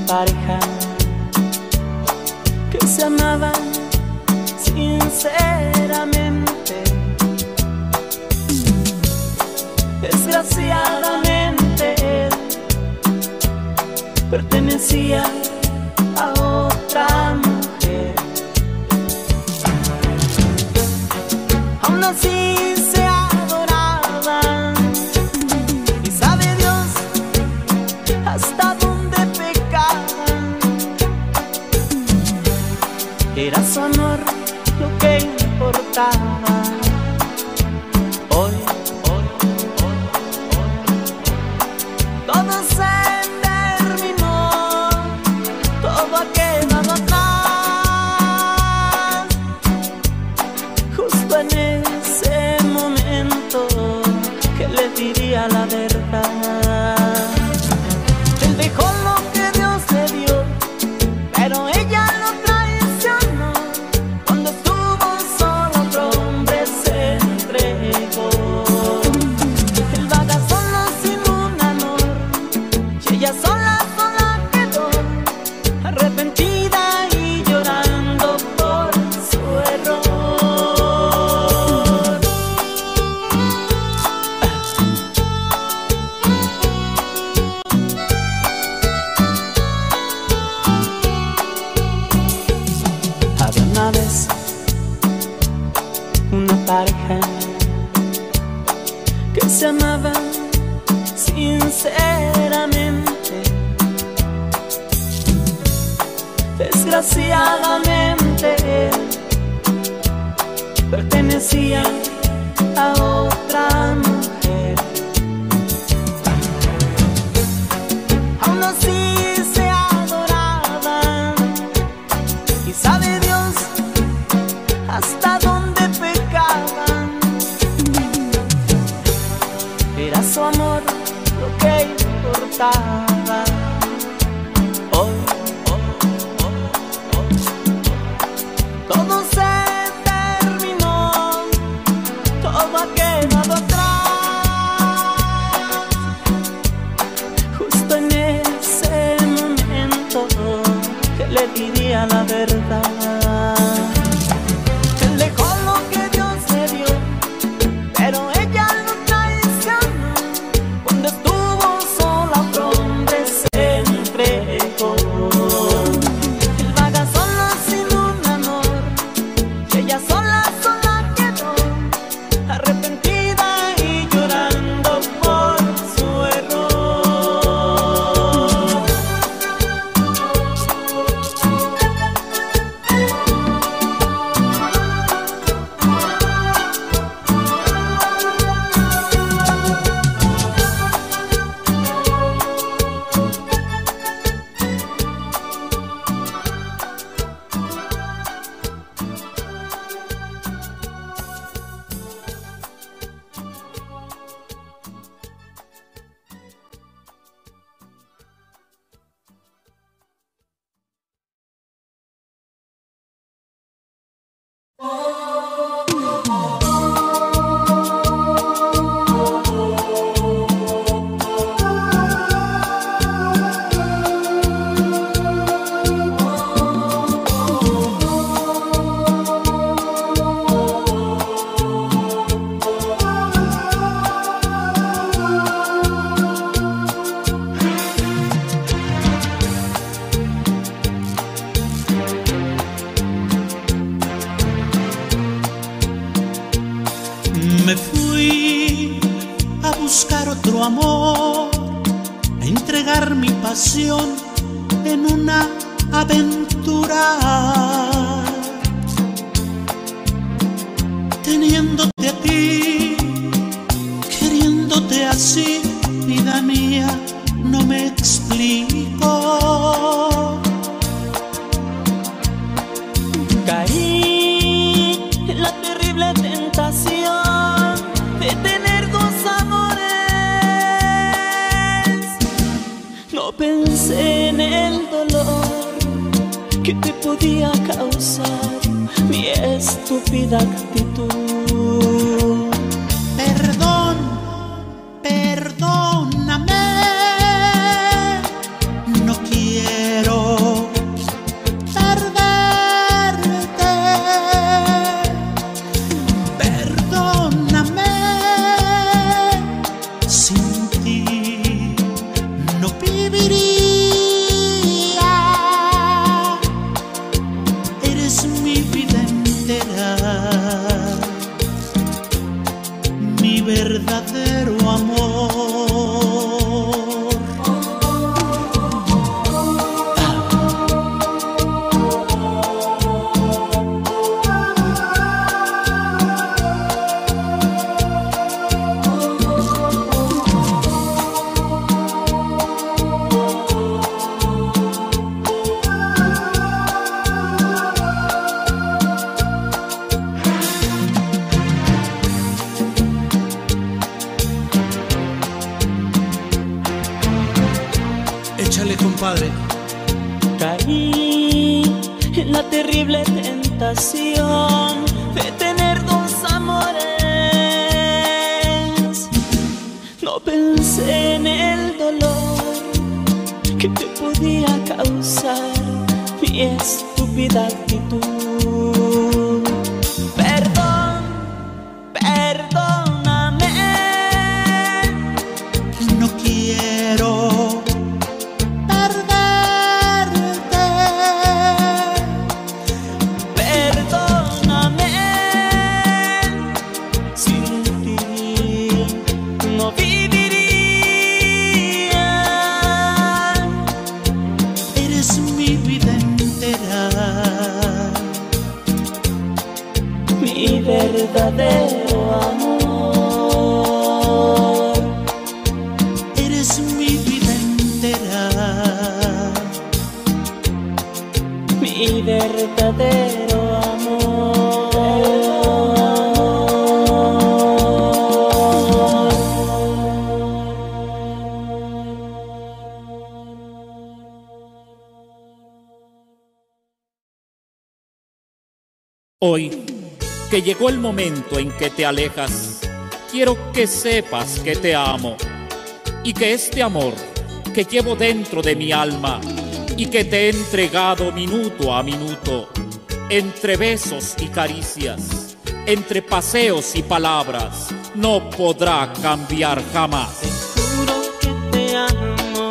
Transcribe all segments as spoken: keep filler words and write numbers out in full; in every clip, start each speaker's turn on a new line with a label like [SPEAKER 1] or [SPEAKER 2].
[SPEAKER 1] pareja que se amaban sinceramente. Desgraciadamente él pertenecía a otra mujer. Aún así se adoraban y sabe Dios hasta dónde pecaban. Era su amor lo que importaba. Hoy, hoy, hoy, hoy, todo se terminó, todo ha quedado atrás. Justo en ese momento que le diría la verdad. Él dejó lo que Dios le dio, pero ella lo traicionó. Cuando estuvo solo, otro hombre se entregó. Él vaga solo sin un amor y ella sola, sola quedó, arrepentida y llorando por su error. Había una vez una pareja que se amaba sinceramente. Desgraciadamente él pertenecía a otra mujer. Aún así se adoraban y sabe Dios hasta dónde pecaban. Era su amor lo que importaba. Hoy, hoy, hoy, hoy, todo se terminó, todo ha quedado atrás. Justo en ese momento que le diría la verdad. Él dejó lo que Dios le dio, pero ella lo traicionó. Cuando estuvo sola, otro hombre se entregó. Él vaga solo sin un amor y ella sola, sola quedó, arrepentida y llorando por su error.
[SPEAKER 2] Me fui a buscar otro amor, a entregar mi pasión en una aventura. Teniéndote a ti, queriéndote así, vida mía, no me explico.
[SPEAKER 1] Caí en la terrible tentación de tener dos amores. No pensé en el dolor que te podía causar mi estúpida actitud.
[SPEAKER 2] Perdón, perdóname, no quiero Échale, compadre.
[SPEAKER 1] Caí en la terrible tentación de tener dos amores. No pensé en el dolor que te podía causar mi estúpida actitud. Perdón, perdóname.
[SPEAKER 2] No quiero
[SPEAKER 1] verdadero amor.
[SPEAKER 2] Eres mi vida entera,
[SPEAKER 1] mi verdadero amor.
[SPEAKER 3] Hoy, que llegó el momento en que te alejas, quiero que sepas que te amo y que este amor que llevo dentro de mi alma y que te he entregado minuto a minuto, entre besos y caricias, entre paseos y palabras, no podrá cambiar jamás.
[SPEAKER 1] Te juro que te amo.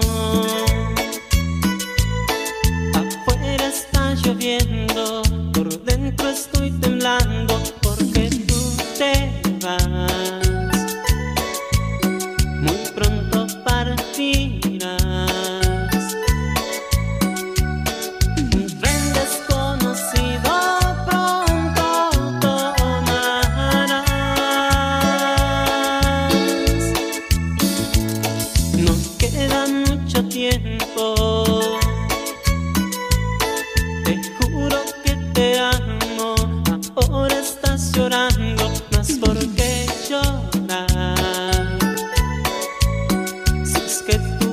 [SPEAKER 1] Afuera está lloviendo, por dentro estoy temblando porque tú te vas. Muy pronto partirás. Un tren desconocido pronto tomarás. Nos queda mucho tiempo. Te juro que te amo. Ahora estás llorando, más por qué llorar. Si es que tú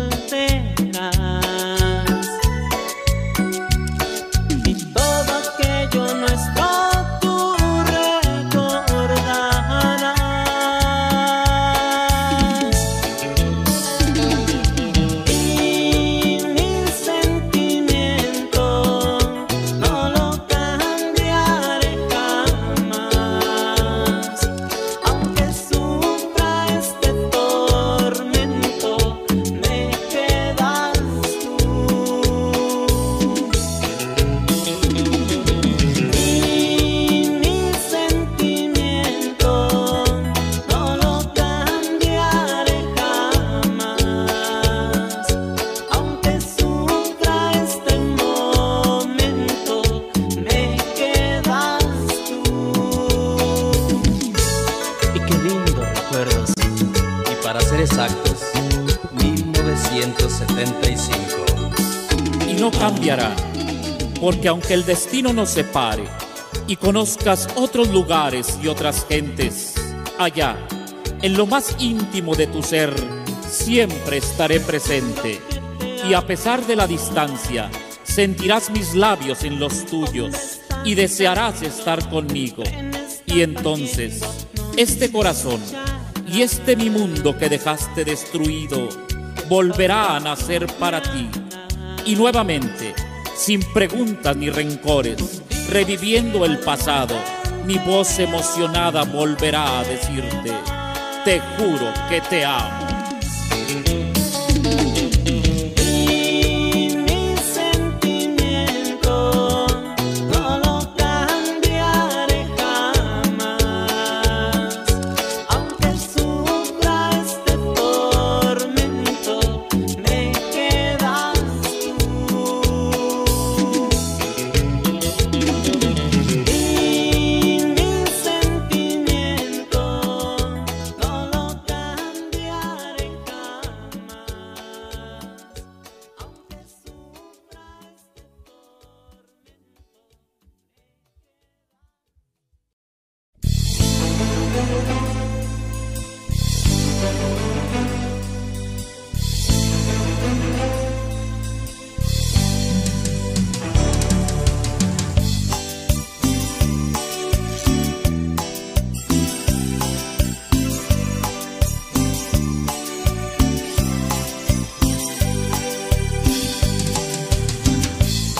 [SPEAKER 1] volverás y todo aquello nuestro tú recordarás. Y mi sentimiento no lo cambiaré jamás. Aunque sufra este tormento, me quedas tú. Y mi sentimiento no lo cambiaré jamás. Aunque sufra este momento, me quedas tú.
[SPEAKER 4] Y qué lindo recuerdo, sí. Y para ser exactos, mil novecientos setenta y cinco.
[SPEAKER 3] Y no cambiará, porque aunque el destino nos separe y conozcas otros lugares y otras gentes, allá, en lo más íntimo de tu ser, siempre estaré presente. Y a pesar de la distancia, sentirás mis labios en los tuyos y desearás estar conmigo. Y entonces, este corazón y este mi mundo que dejaste destruido volverá a nacer para ti. Y nuevamente, sin preguntas ni rencores, reviviendo el pasado, mi voz emocionada volverá a decirte: te juro que te amo.
[SPEAKER 1] Y mi sentimiento no lo cambiaré jamás. Aunque sufra este tormento, me quedas tú. Y mi sentimiento no lo cambiaré jamás.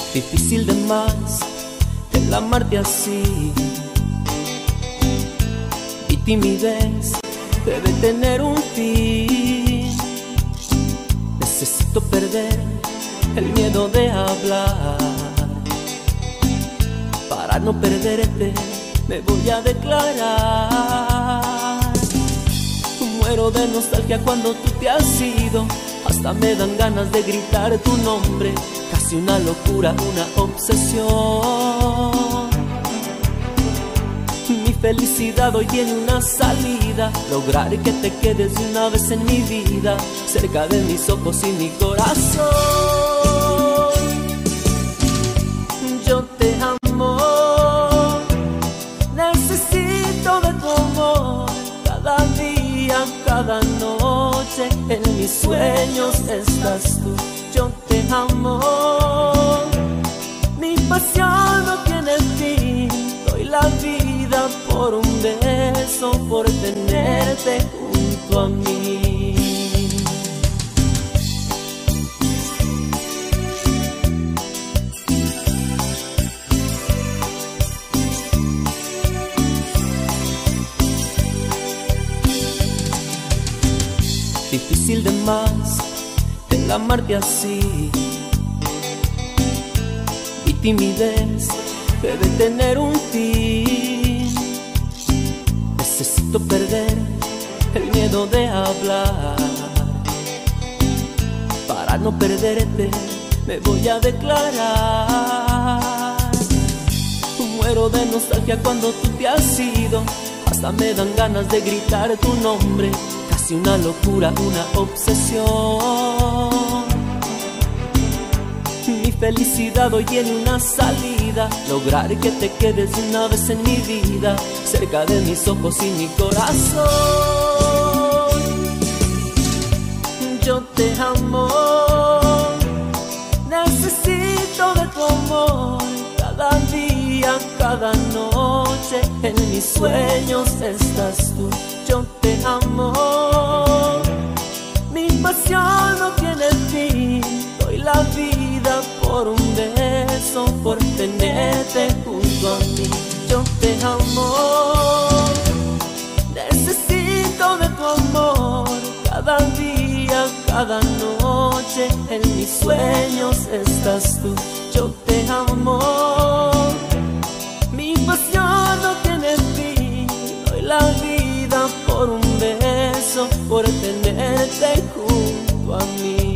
[SPEAKER 1] Difícil de más el amarte así. Mi timidez debe tener un fin. Necesito perder el miedo de hablar. Para no perderte me voy a declarar. Muero de nostalgia cuando tú te has ido. Hasta me dan ganas de gritar tu nombre. Casi una locura, una obsesión. Mi felicidad hoy tiene una salida. Lograr que te quedes de una vez en mi vida, cerca de mis ojos y mi corazón. Yo te amo, necesito de tu amor. Cada día, cada noche, en mis sueños estás tú. Yo te amo, mi pasión no tiene fin. Doy la vida por un beso, por tenerte junto a mí. Difícil de más el amarte así. Mi timidez debe tener un fin. Necesito perder el miedo de hablar. Para no perderte me voy a declarar. Muero de nostalgia cuando tú te has ido. Hasta me dan ganas de gritar tu nombre. Casi una locura, una obsesión. Mi felicidad hoy tiene una salida. Lograr que te quedes de una vez en mi vida, cerca de mis ojos y mi corazón. Yo te amo, necesito de tu amor. Cada día, cada noche, en mis sueños estás tú. Yo te amo, mi pasión no tiene fin. Doy la vida por un beso, por tenerte junto a mí. Yo te amo, necesito de tu amor. Cada día, cada noche, en mis sueños estás tú. Yo te amo, mi pasión no tiene fin. Doy la vida por un beso, por tenerte junto a mí.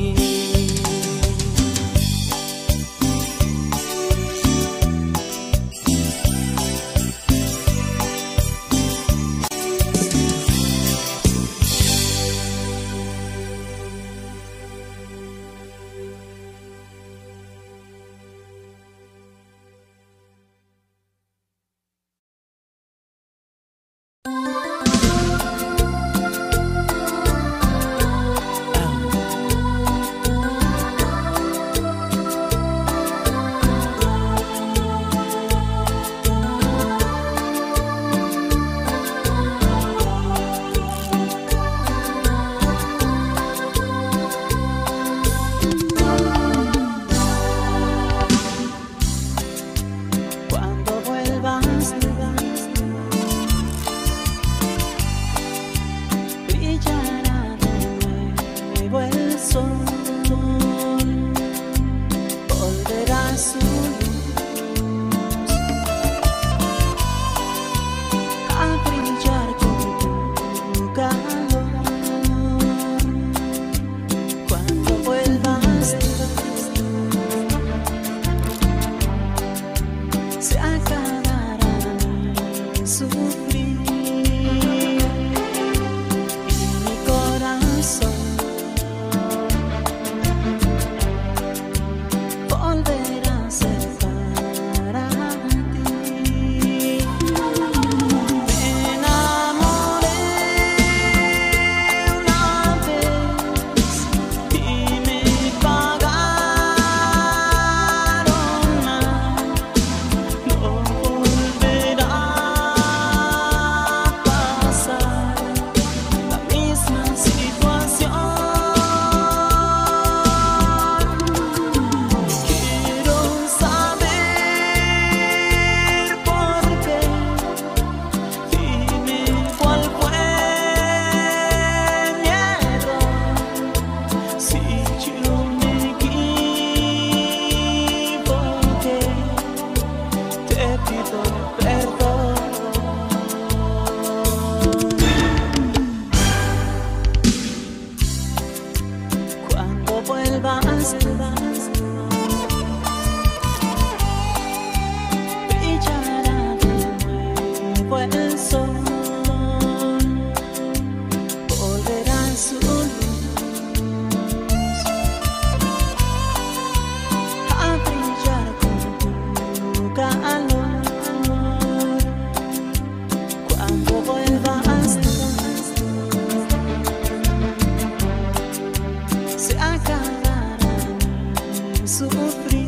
[SPEAKER 1] sufrir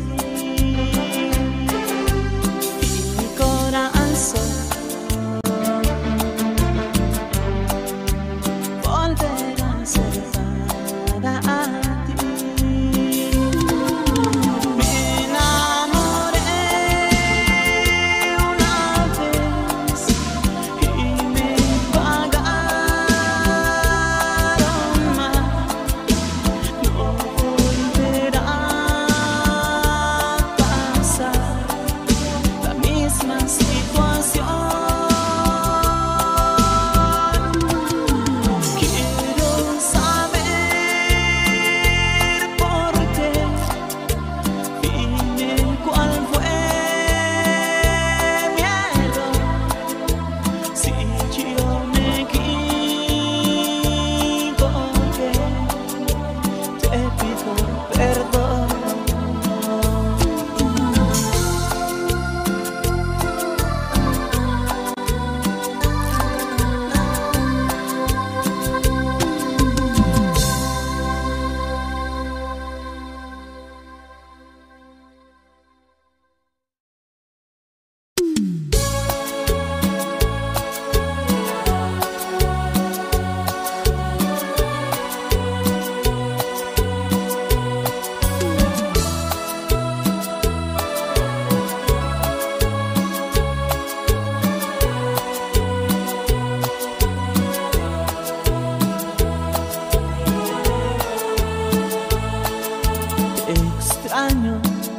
[SPEAKER 1] y mi corazón volverá a ser para ti. Me enamoré una vez y me pagaron mal. No volverá a pasar la misma situación. Quiero saber por qué, dime cuál fue mi error. Si yo me equivoqué, te pido perdón. Te extraño,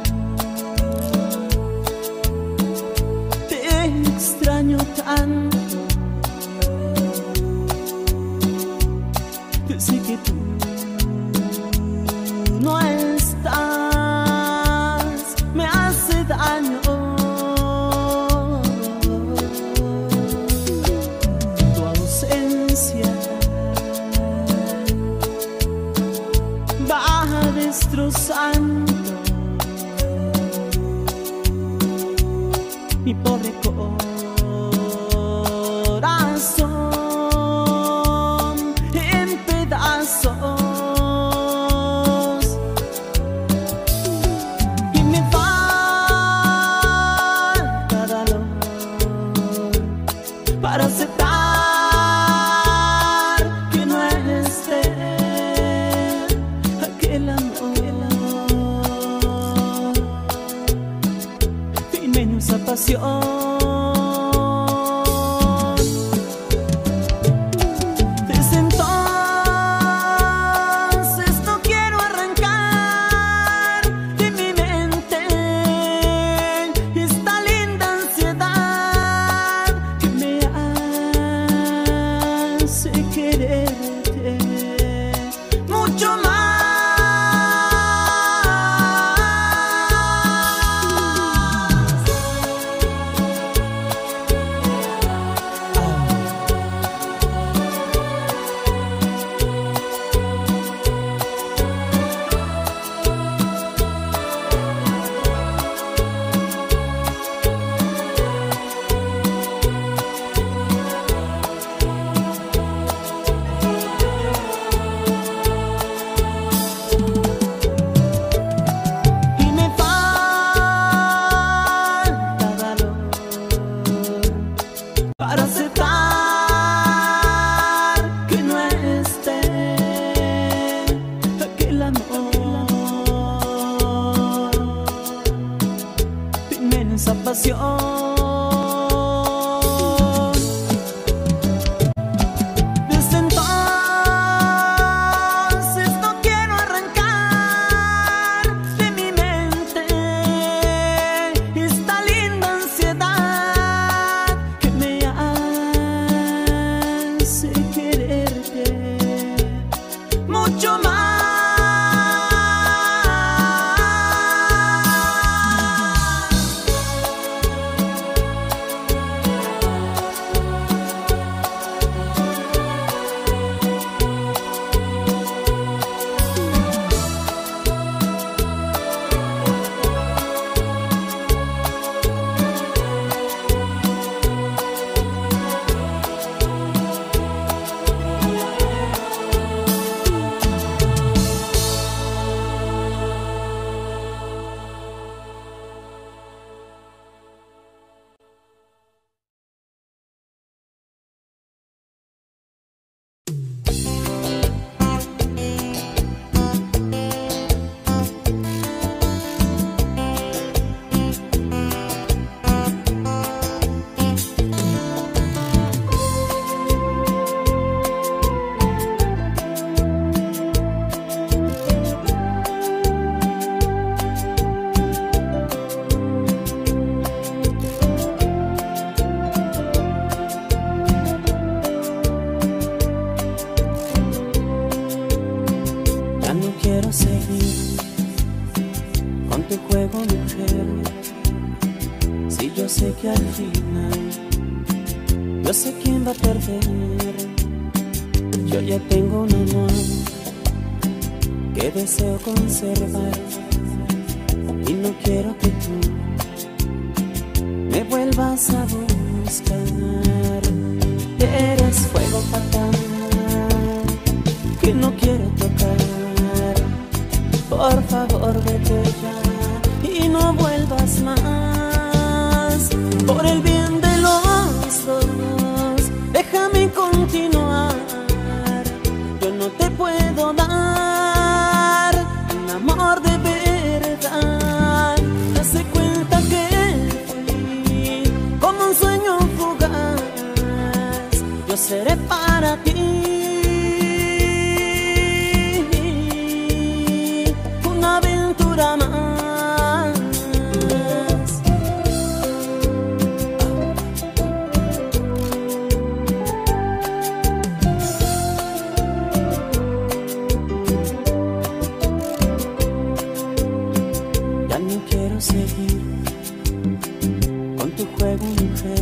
[SPEAKER 1] te extraño tanto. Desde que tú no estás, me hace daño. Tu ausencia va destrozando mi pobre corazón en pedazos, y me falta valor para aceptar que no esté aquel amor, y menos esa pasión. Desde entonces no quiero arrancar de mi mente esta linda ansiedad que me hace quererte mucho más. Y me falta valor para aceptar que no esté aquel amor, inmensa pasión. Desde entonces no quiero arrancar de mi mente esta linda ansiedad que me hace quererte mucho más. tu juego, mujer. Si yo sé que al final yo sé quién va a perder. Yo ya tengo un amor que deseo conservar y no quiero que tú me vuelvas a buscar. Eres fuego fatal que no quiero tocar. Por favor, vete ya y no vuelvas más. Por el bien de los dos, déjame continuar. Yo no te puedo dar un amor de verdad. Date cuenta que fui como un sueño fugaz. Yo seré para ti una aventura más. Ya no quiero seguir con tu juego, mujer.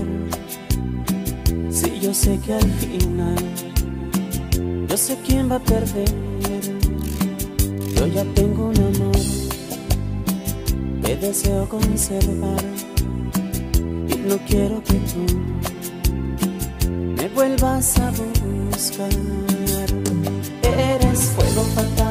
[SPEAKER 1] Si yo sé que al final yo sé quién va a perder. Yo ya tengo un amor que deseo conservar y no quiero que tú me vuelvas a buscar. Eres fuego fatal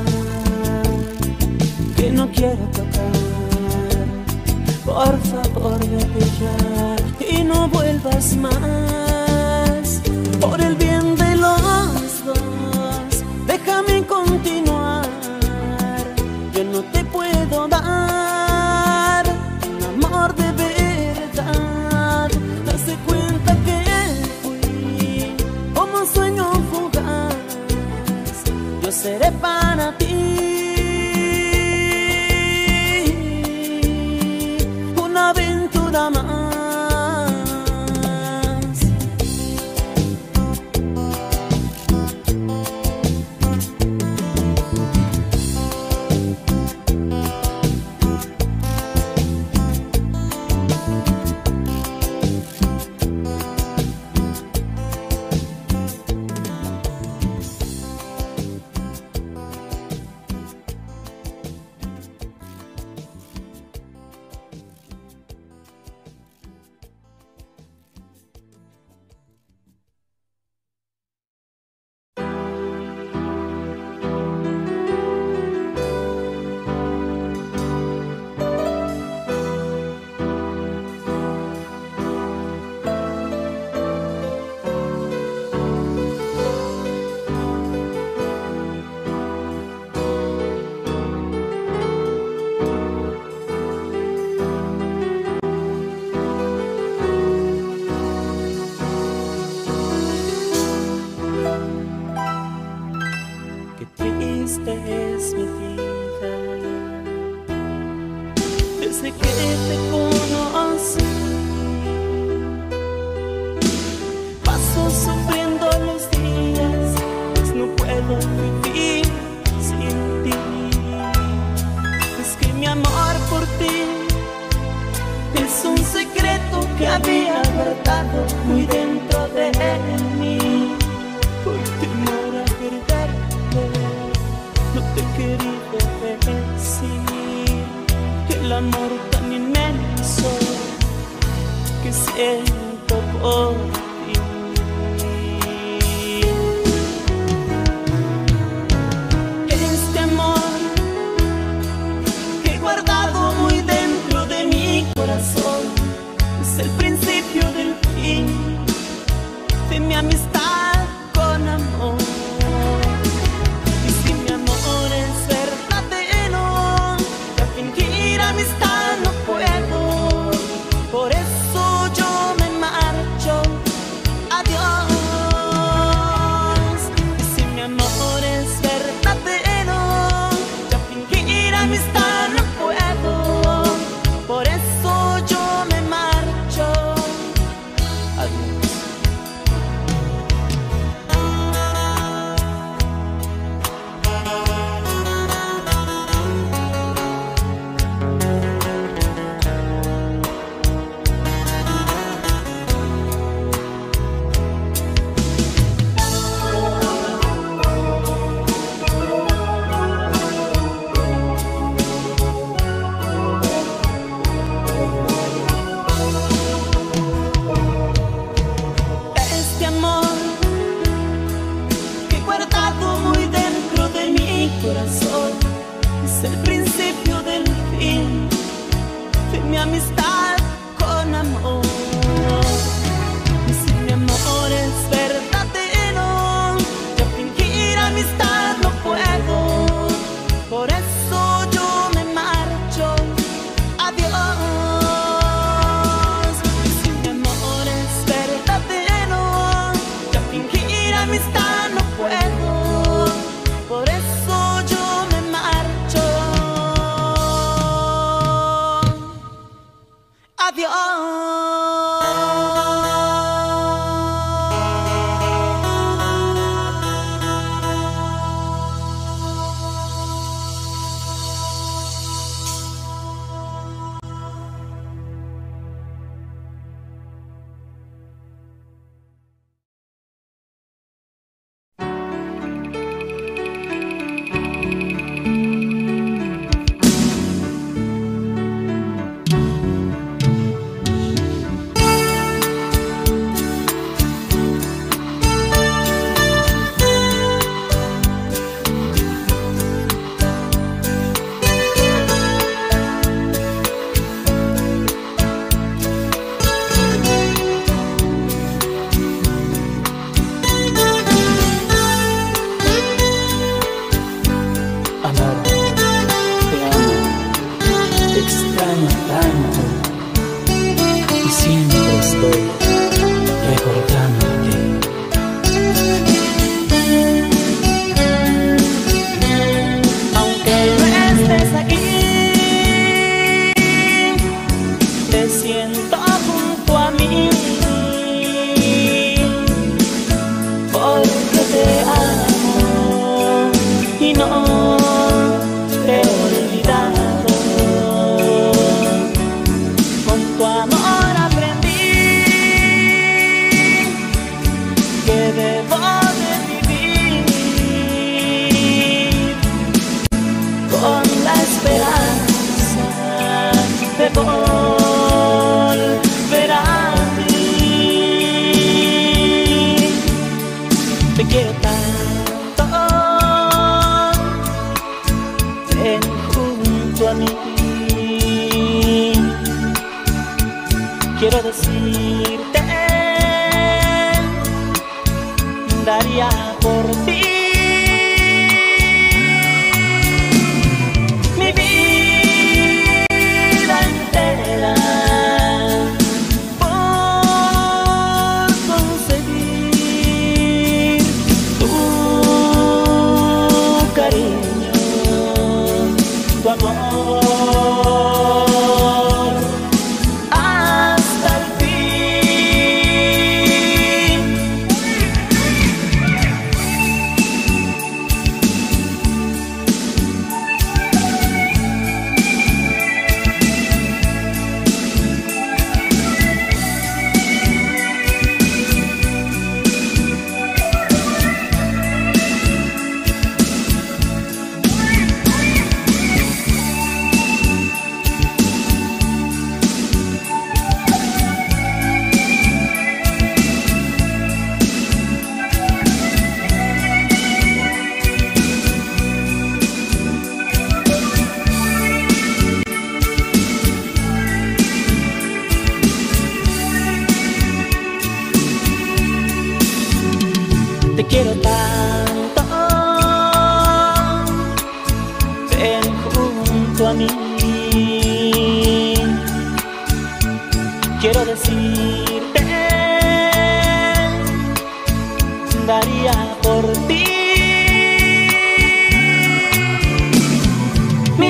[SPEAKER 1] que no quiero tocar. Por favor, vete ya y no vuelvas más. Por el bien de los dos, déjame continuar. Yo no te puedo dar un amor de verdad. Date cuenta que fui como un sueño fugaz. Yo seré para ti una aventura más. Es mi vida desde que te conocí. Paso sufriendo los días, pues no puedo vivir sin ti. Es que mi amor por ti es un secreto que había guardado muy dentro de mí. Por temor a perderte, no te he querido decir que el amor tan inmenso que siento por ti. Este amor que he guardado muy dentro de mi corazón es el principio del fin de mi amistad con amor. Amistad no puedo, por eso yo me marcho. Adiós. Si mi amor es verdadero, ya fingir amistad no puedo. fin mi amistad con amor. Y si mi amor es verdadero, yo fingir amistad no puedo. Por eso yo me marcho, adiós. Y si mi amor es verdadero, yo fingir amistad no puedo. Por eso yo me marcho, adiós.
[SPEAKER 5] Amor, te amo, te extraño tanto y siempre estoy recordándote.
[SPEAKER 1] Aunque no estés aquí, te siento junto a mí, porque te amo y no te he olvidado. Con tu amor aprendí que debo de vivir con la esperanza de volver a ti. Te quiero tanto, ven junto a mí. Quiero decirte, daría por ti mi vida entera por conseguir tu cariño, tu amor, hasta el fin. Te quiero tanto, ven junto a mí. Quiero decirte, daría por ti mi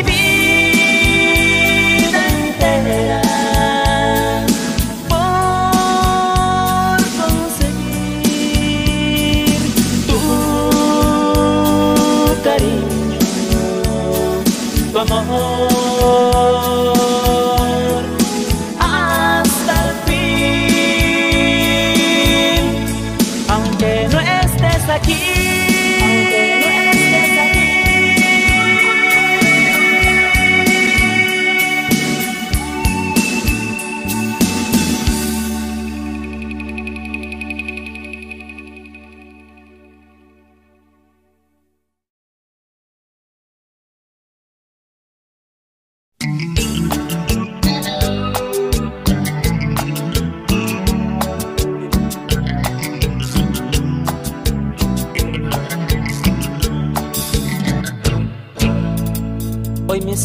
[SPEAKER 1] vida entera por conseguir tu cariño, tu amor, hasta el fin. Aunque no estés aquí, aunque no estés aquí,
[SPEAKER 6] Thank you.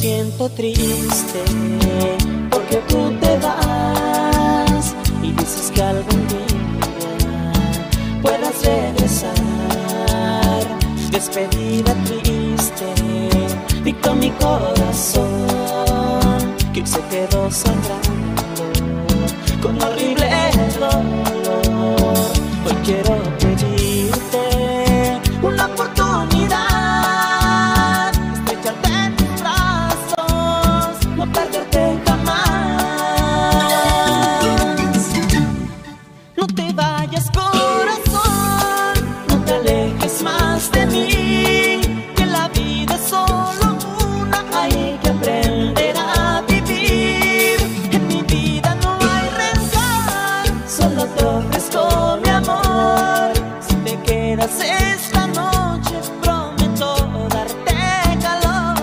[SPEAKER 1] siento triste porque tú te vas y dices que algún día puedas regresar. Despedida triste, dictó mi corazón que se quedó sangrando con horrible dolor. Hoy quiero pedirte una oportunidad, no perderte jamás. No te vayas, corazón, no te alejes más de mí, que la vida es solo una, hay que aprender a vivir. En mi vida no hay rencor, solo te ofrezco mi amor. Si te quedas esta noche, prometo darte calor.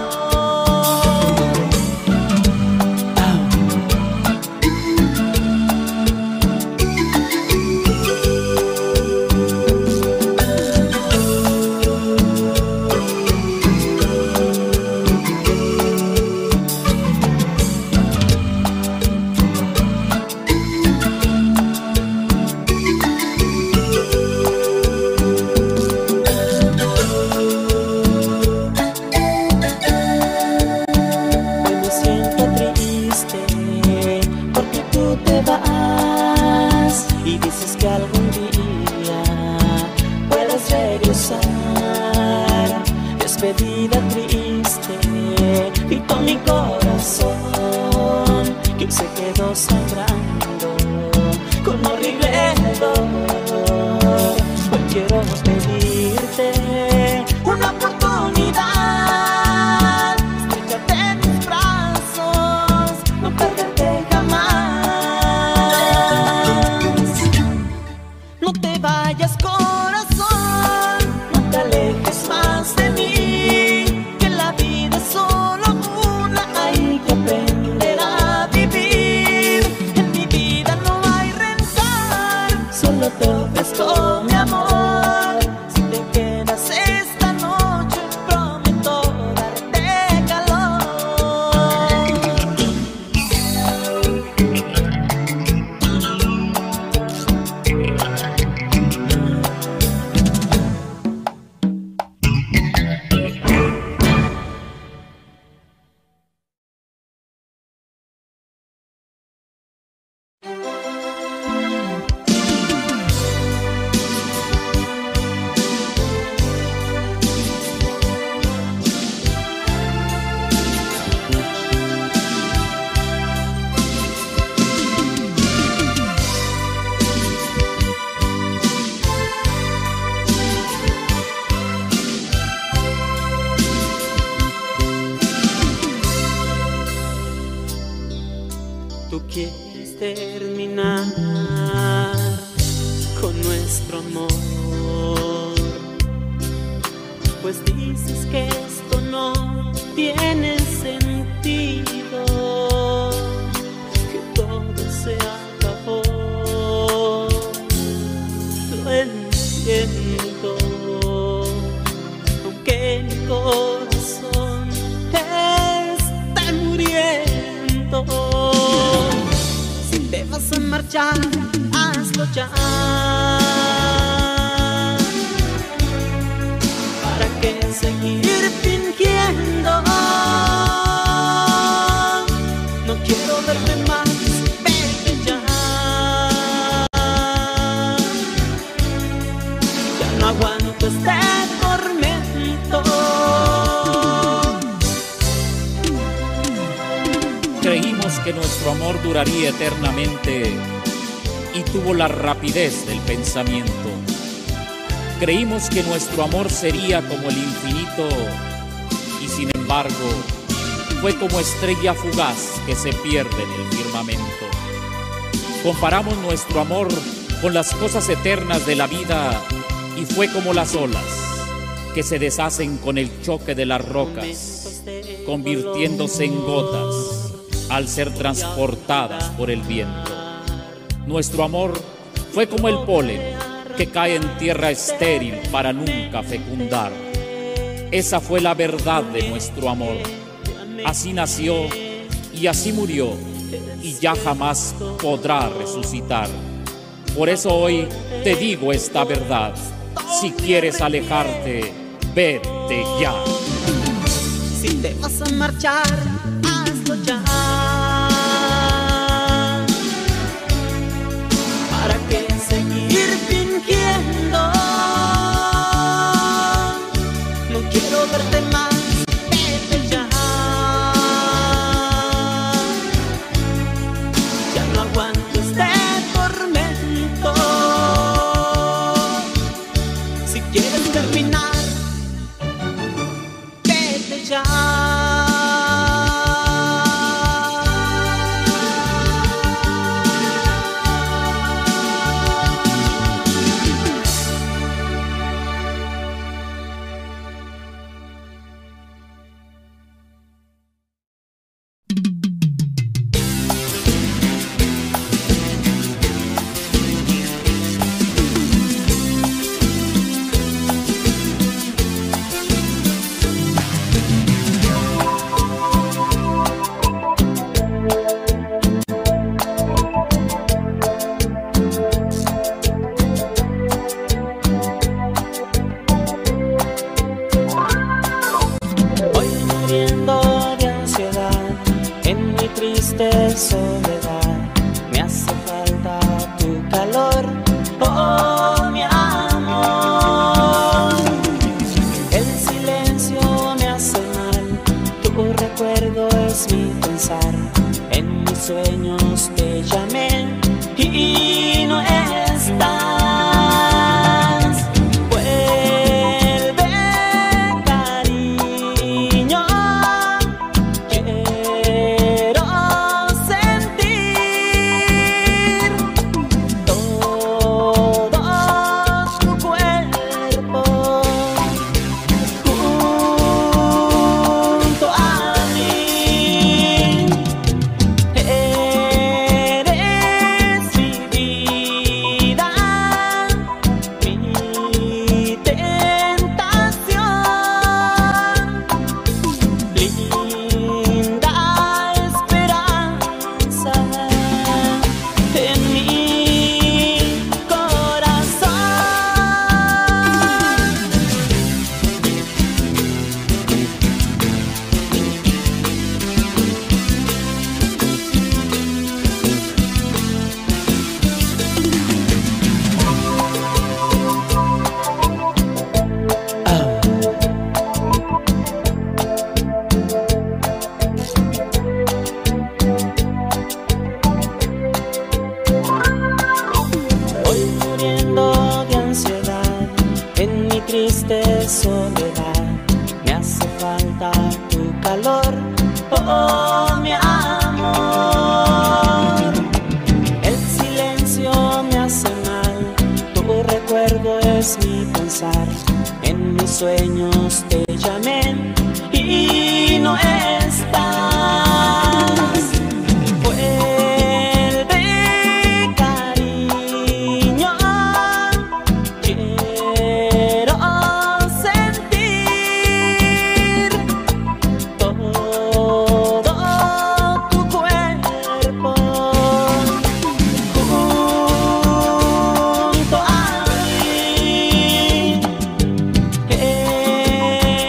[SPEAKER 1] Despedida triste, gritó mi corazón que se quedó sangrando con horrible dolor. Hoy quiero pedirte una oportunidad, estrecharte en mis brazos, no perderte jamás. No te vayas, corazón, no te alejes más de mí. Te ofrezco mi amor, si te quedas esta noche, prometo darte calor. Tú quieres terminar con nuestro amor, pues dices que esto no tiene sentido, que todo se acabó. Lo entiendo, aunque mi corazón está muriendo. Si te vas a marchar, hazlo ya. ¿Para qué seguir fingiendo? No quiero verte más, vete ya. Ya no aguanto este tormento.
[SPEAKER 3] Creímos que nuestro amor duraría eternamente y tuvo la rapidez del pensamiento. Creímos que nuestro amor sería como el infinito y sin embargo fue como estrella fugaz que se pierde en el firmamento. Comparamos nuestro amor con las cosas eternas de la vida y fue como las olas que se deshacen con el choque de las rocas, convirtiéndose en gotas al ser transportadas por el viento. Nuestro amor fue como el polen que cae en tierra estéril para nunca fecundar. Esa fue la verdad de nuestro amor. Así nació y así murió, y ya jamás podrá resucitar. Por eso hoy te digo esta verdad: si quieres alejarte, vete ya.
[SPEAKER 1] Si te vas a marchar, hazlo ya. ¿Para qué seguir fingiendo? No quiero verte más, vete ya. Ya no aguanto este tormento. Si quieres terminar, vete ya. Soledad, me hace falta tu calor, oh mi amor. El silencio me hace mal, tu recuerdo es mi pensar. En mis sueños te llamé y no estás. Vuelve, cariño, quiero soledad, me hace falta tu calor, oh mi amor. El silencio me hace mal, tu recuerdo es mi pensar. En mis sueños te llamé y no estás. Vuelve, cariño, quiero sentir todo tu cuerpo junto a mí. Eres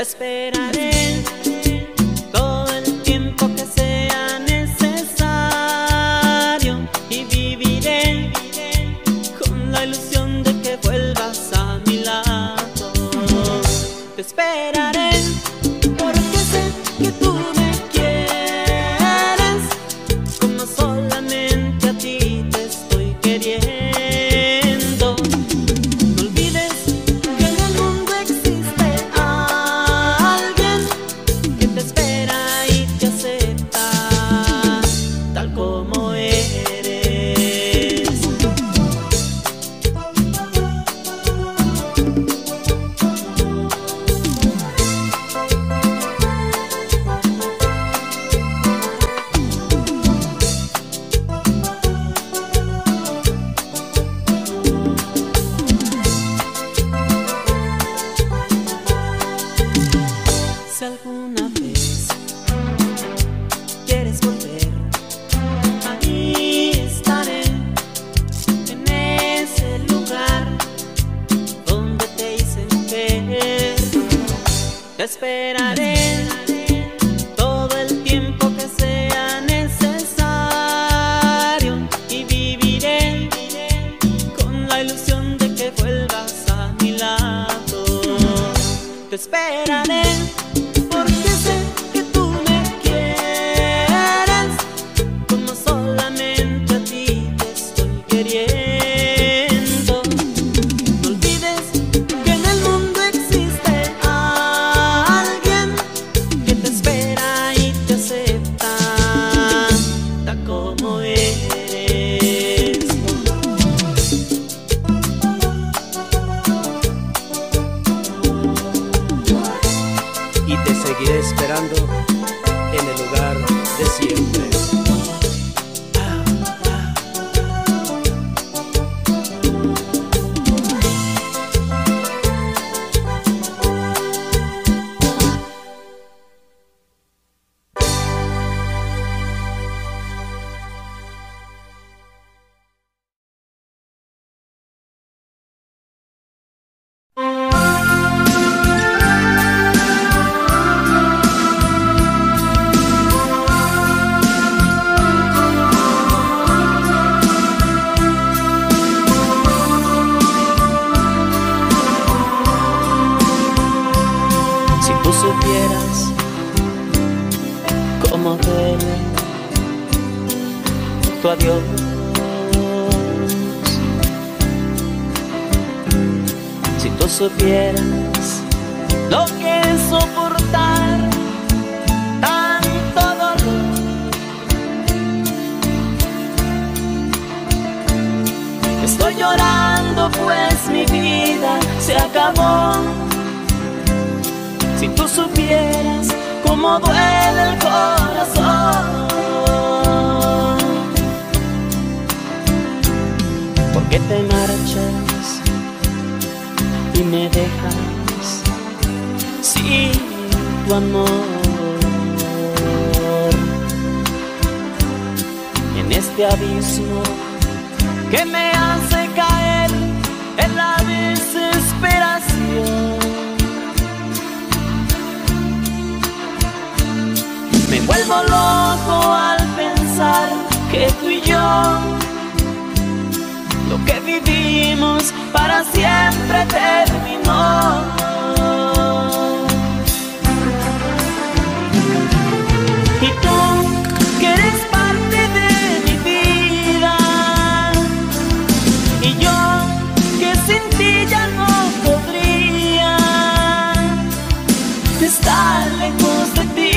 [SPEAKER 1] esperaré todo el tiempo que sea necesario y viviré con la ilusión de que vuelvas a mi lado. Te esperaré porque sé que tú me quieres como solamente a ti te estoy queriendo. Si alguna vez quieres volver, ahí estaré, en ese lugar donde te hice mujer. Te esperaré todo el tiempo que sea necesario y viviré con la ilusión de que vuelvas a mi lado. Te esperaré porque sé que tú me quieres como solamente a ti te estoy queriendo. No olvides que en el mundo existe alguien que te espera y te acepta tal como eres.
[SPEAKER 4] Y te seguiré esperando en el lugar de siempre.
[SPEAKER 1] Si tú supieras cómo duele tu adiós, si tú supieras lo que es soportar tanto dolor, estoy llorando pues mi vida se acabó. Si tú supieras cómo duele el corazón, ¿por qué te marchas y me dejas sin tu amor? En este abismo que me hace caer en la desesperación, me vuelvo loco al pensar que tú y yo, lo que vivimos para siempre terminó. Y tú, que eres parte de mi vida, y yo, que sin ti ya no podría estar lejos de ti,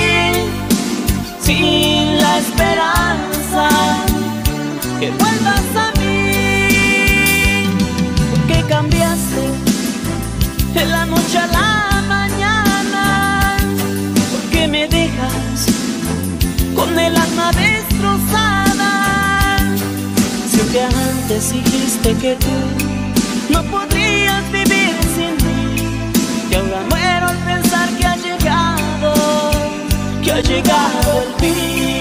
[SPEAKER 1] sin la esperanza que vuelvas a mí. Porque cambiaste de la noche a la mañana, porque me dejas con el alma destrozada. Si que antes dijiste que tú no podrías vivir sin mí, que ahora muero al pensar que ha llegado, que ha llegado el fin.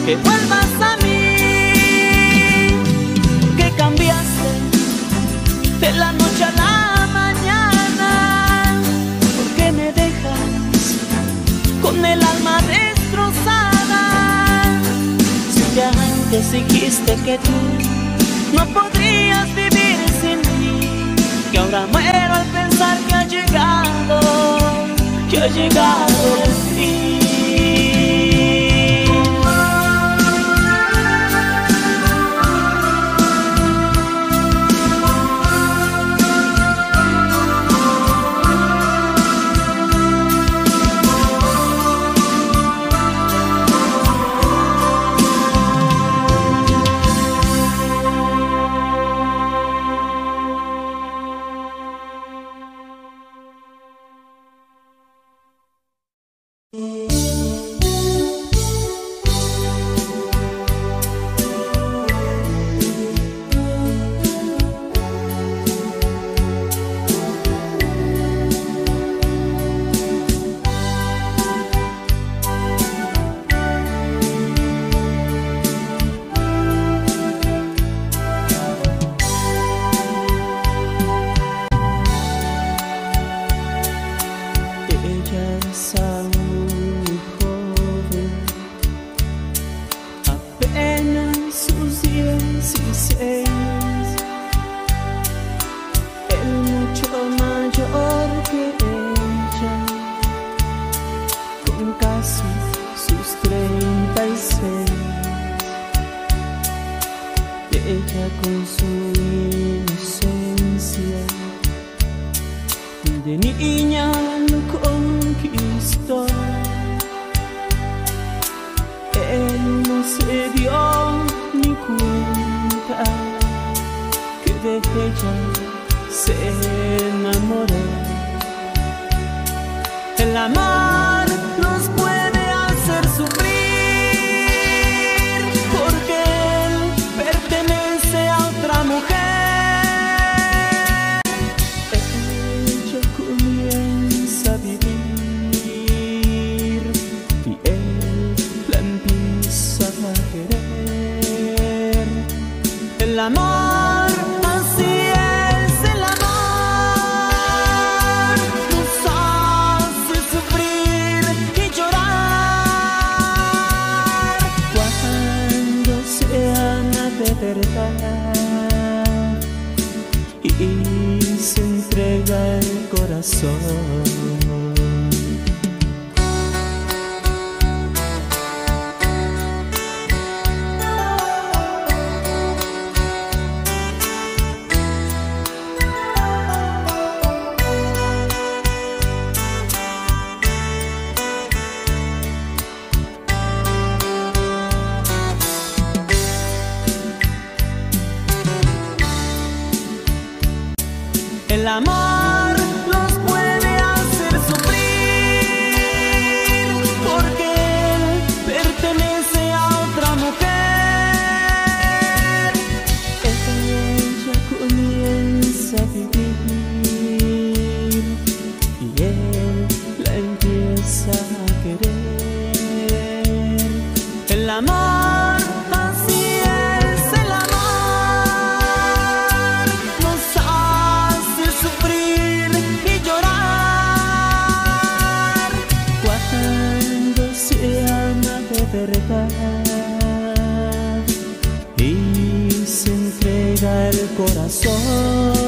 [SPEAKER 1] que vuelvas a mí, que cambiaste de la noche a la mañana, porque me dejas con el alma destrozada. Si ya antes dijiste que tú no podrías vivir sin mí, que ahora muero al pensar que ha llegado, que ha llegado el fin.
[SPEAKER 6] El amor los puede hacer sufrir porque él pertenece a otra mujer. Ella comienza a vivir y él la empieza a querer. El amor verdad y se entrega el corazón.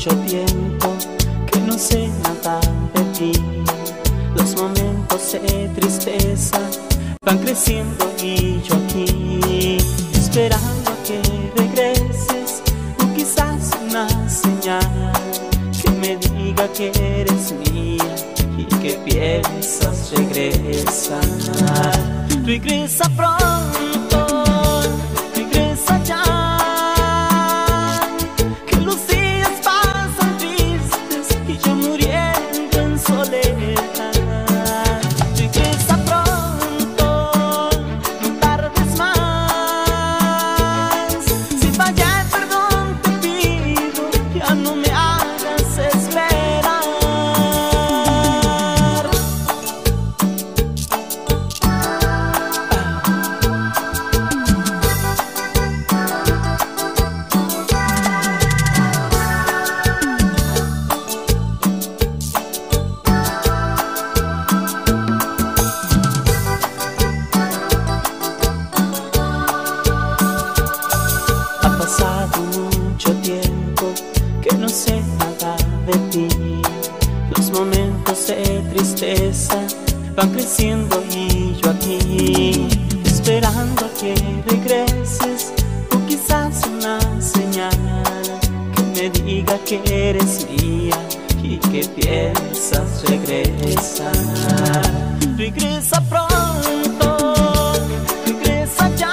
[SPEAKER 1] mucho tiempo que no sé nada de ti. Los momentos de tristeza van creciendo y yo aquí esperando a que regreses, o quizás una señal que me diga que eres mía y que piensas regresar. Regresa pronto, regresa ya, que los días pasan tristes y yo muriendo en soledad. Regresa pronto, no tardes más. Si fallé, perdón te pido, ya no me hagas esperar. Ha pasado mucho tiempo que no sé nada de ti. Los momentos de tristeza van creciendo y yo aquí esperando a que regreses, o quizás una señal que me diga que eres mía y que piensas regresar. Regresa pronto, regresa ya,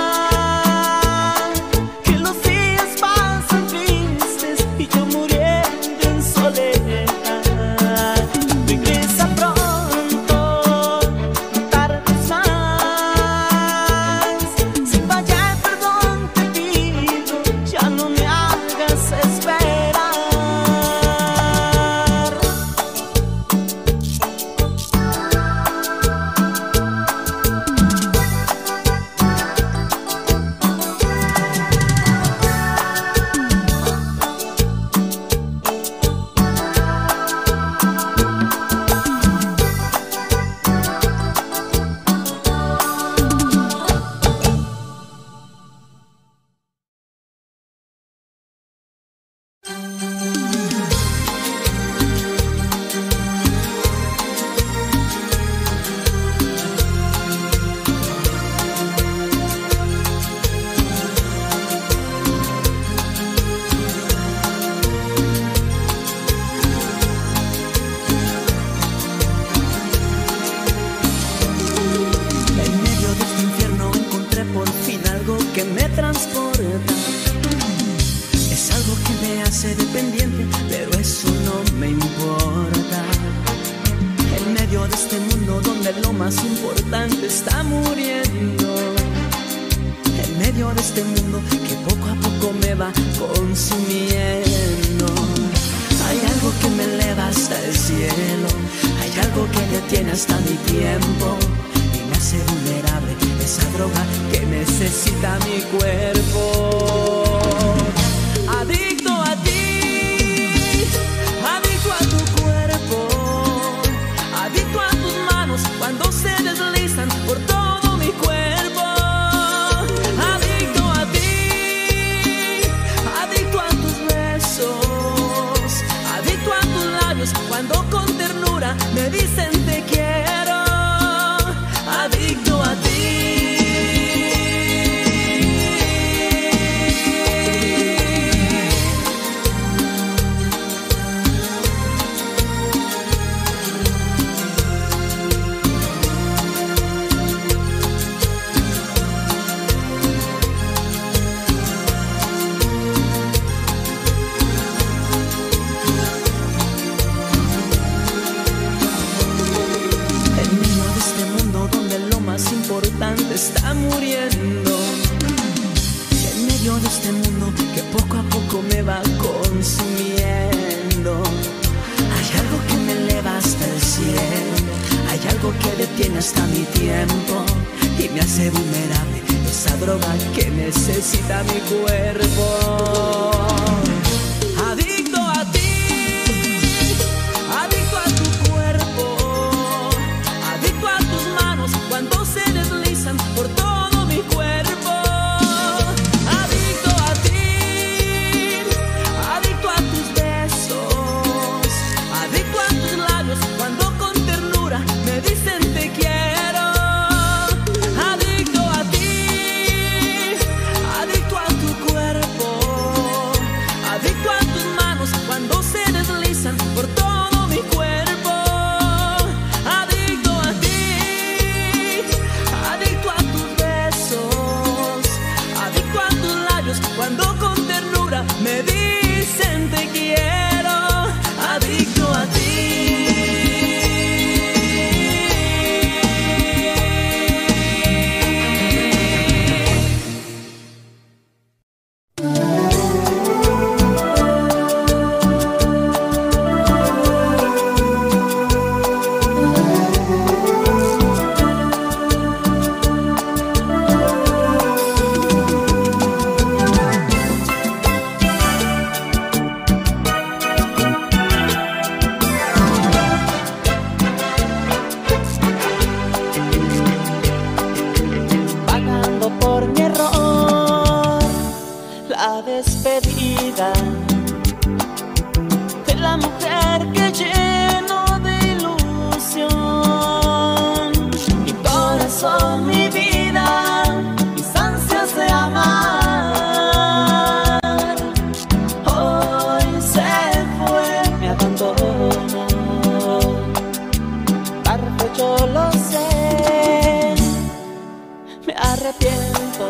[SPEAKER 1] que los días pasan tristes y yo muriendo en soledad. Regresa pronto, no tardes más. Si fallé, perdón te pido, ya no me hagas esperar.
[SPEAKER 6] En medio de este infierno encontré por fin algo que me transporta. Es algo que me hace dependiente, pero eso no me importa. En medio de este mundo donde lo más importante está muriendo. En medio de este mundo que poco a poco me va consumiendo. Hay algo que me eleva hasta el cielo. Hay algo que detiene hasta mi tiempo y me hace vulnerable, esa droga que necesita mi cuerpo. Adicto a ti, adicto a tu cuerpo, adicto a tus manos cuando se deslizan por todo mi cuerpo. Adicto a ti, adicto a tus besos, adicto a tus labios cuando con ternura me dicen te quiero. Adicto a ti. Está muriendo en medio de este mundo que poco a poco me va consumiendo. Hay algo que me eleva hasta el cielo, hay algo que detiene hasta mi tiempo y me hace vulnerable, esa droga que necesita mi cuerpo. Adicto a ti, adicto a tu cuerpo, adicto a tus manos cuando se deslizan por todo mi cuerpo. Adicto a ti, adicto a tus besos. solo con ternura me dicen te quiero, adicto a ti.
[SPEAKER 1] De la mujer que lleno de ilusión, mi corazón, mi vida, mis ansias de amar, hoy se fue, me abandonó. Parte yo lo sé, me arrepiento.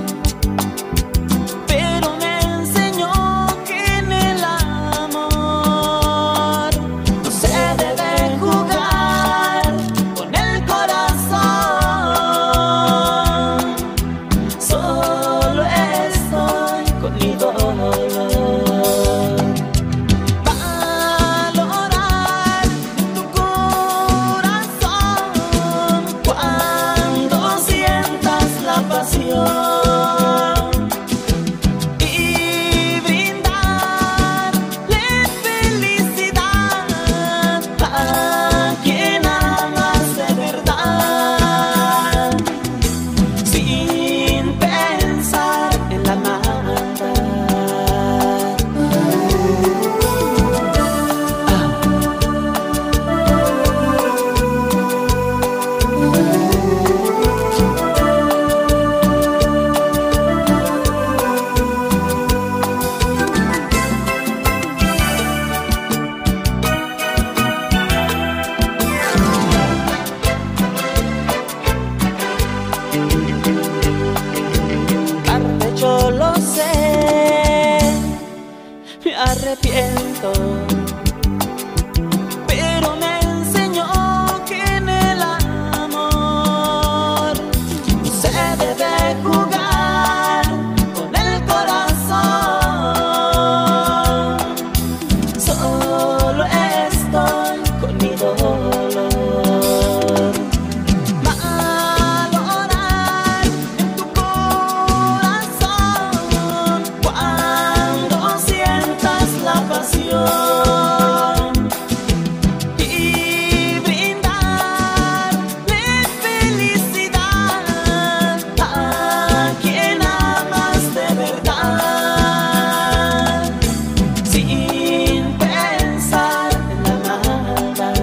[SPEAKER 1] Arrepiento, pero me enseñó que en el amor no se debe jugar con el corazón. Solo estoy con mi dolor. Valorar en tu corazón cuando sientas la pasión y brindarle felicidad a quien amas de verdad, sin pensar en la maldad.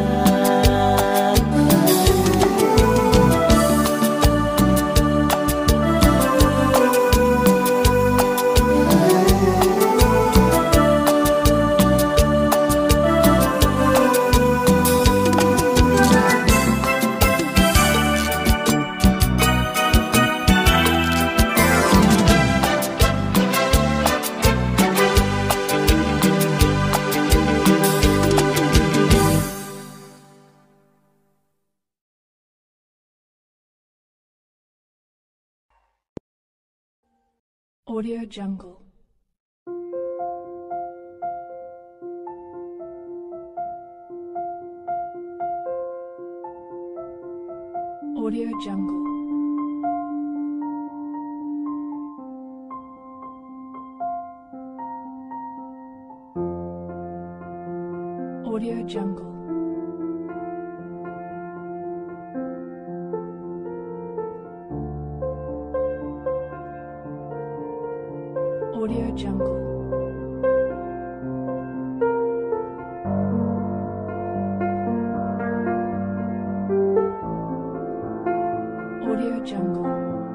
[SPEAKER 7] Audio Jungle. Audio Jungle. Audio Jungle. Audio Jungle. Audio Jungle.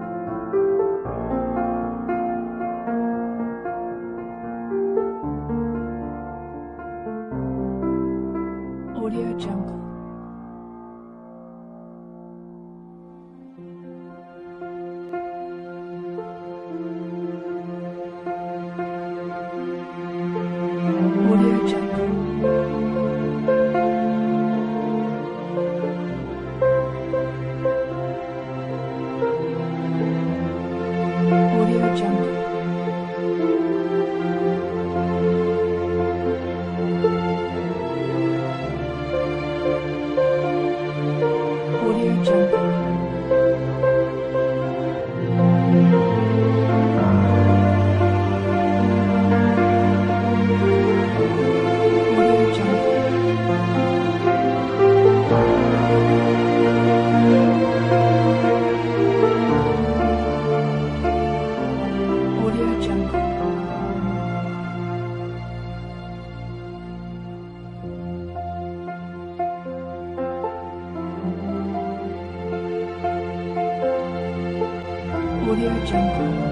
[SPEAKER 7] Audio Jungle. Jungle.